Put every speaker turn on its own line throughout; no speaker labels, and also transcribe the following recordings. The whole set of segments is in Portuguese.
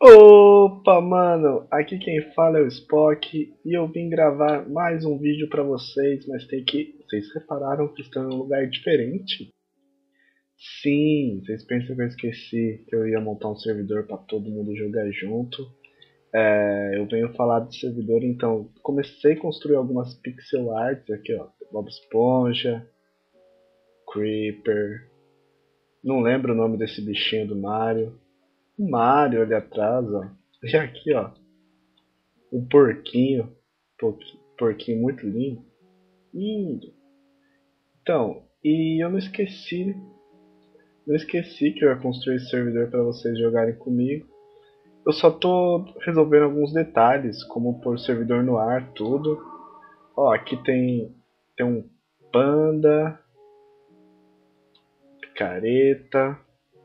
Opa, mano, aqui quem fala é o Spock e eu vim gravar mais um vídeo pra vocês, mas tem que. Vocês repararam que estão em um lugar diferente? Sim, vocês pensam que eu esqueci que eu ia montar um servidor pra todo mundo jogar junto. Eu venho falar do servidor, então comecei a construir algumas pixel arts aqui, ó. Bob Esponja, Creeper, não lembro o nome desse bichinho do Mario. O Mario ali atrás, ó. E aqui, ó. Um porquinho, porquinho muito lindo. Lindo. Então, e eu não esqueci que eu ia construir esse servidor para vocês jogarem comigo. Eu só tô resolvendo alguns detalhes, como pôr o servidor no ar, tudo. Ó, aqui tem um panda, picareta.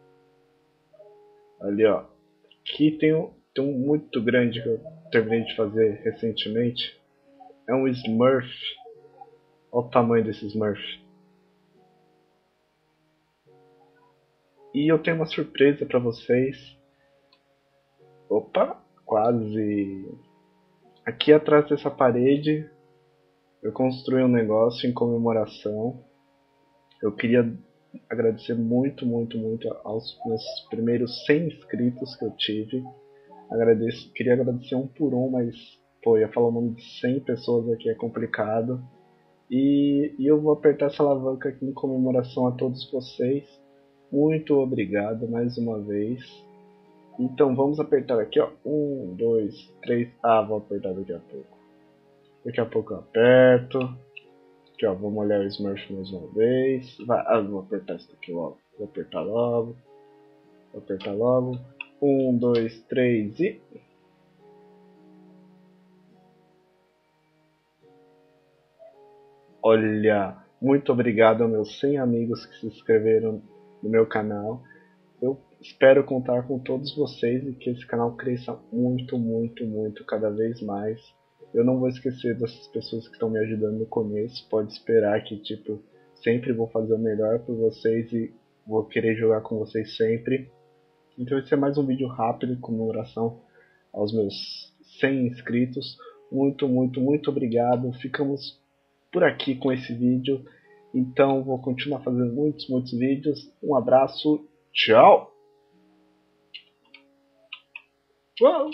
Ali, ó. Aqui tem um muito grande que eu terminei de fazer recentemente. É um Smurf. Olha o tamanho desse Smurf. E eu tenho uma surpresa para vocês. Opa, quase. Aqui atrás dessa parede eu construí um negócio em comemoração. Eu queria agradecer muito, muito, muito aos meus primeiros 100 inscritos que eu tive. Queria agradecer um por um, mas pô, ia falar o nome de 100 pessoas aqui é complicado. E eu vou apertar essa alavanca aqui em comemoração a todos vocês. Muito obrigado mais uma vez. Então vamos apertar aqui, ó. Um, dois, três. Ah, vou apertar daqui a pouco. Daqui a pouco eu aperto. Aqui, ó. Vou molhar o Smurf mais uma vez. Vai. Ah, vou apertar isso aqui logo. Vou apertar logo. Vou apertar logo. Um, dois, três e. Olha! Muito obrigado aos meus 100 amigos que se inscreveram no meu canal. Eu espero contar com todos vocês e que esse canal cresça muito, muito, muito, cada vez mais. Eu não vou esquecer dessas pessoas que estão me ajudando no começo. Pode esperar que, tipo, sempre vou fazer o melhor por vocês e vou querer jogar com vocês sempre. Então esse é mais um vídeo rápido em comemoração aos meus 100 inscritos. Muito, muito, muito obrigado. Ficamos por aqui com esse vídeo. Então vou continuar fazendo muitos, muitos vídeos. Um abraço. Tchau! Uau!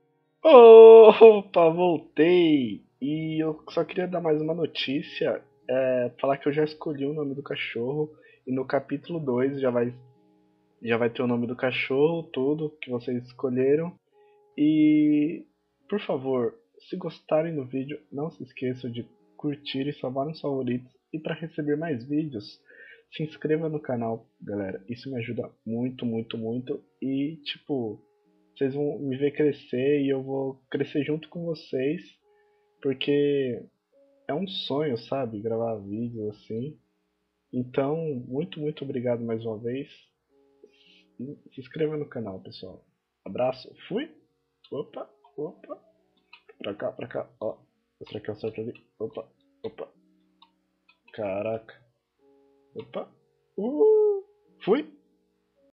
Opa, voltei! E eu só queria dar mais uma notícia. Falar que eu já escolhi o nome do cachorro. E no capítulo 2 já vai ter o nome do cachorro, tudo que vocês escolheram. E, por favor, se gostarem do vídeo, não se esqueçam de curtir e salvar nos favoritos. E para receber mais vídeos, se inscreva no canal, galera. Isso me ajuda muito, muito, muito. E, tipo, vocês vão me ver crescer e eu vou crescer junto com vocês. Porque é um sonho, sabe? Gravar vídeos assim. Então, muito, muito obrigado mais uma vez. E se inscreva no canal, pessoal. Abraço, fui! Opa, opa! Pra cá, ó. Será que eu acerto ali? Opa, opa. Caraca. Opa. Fui.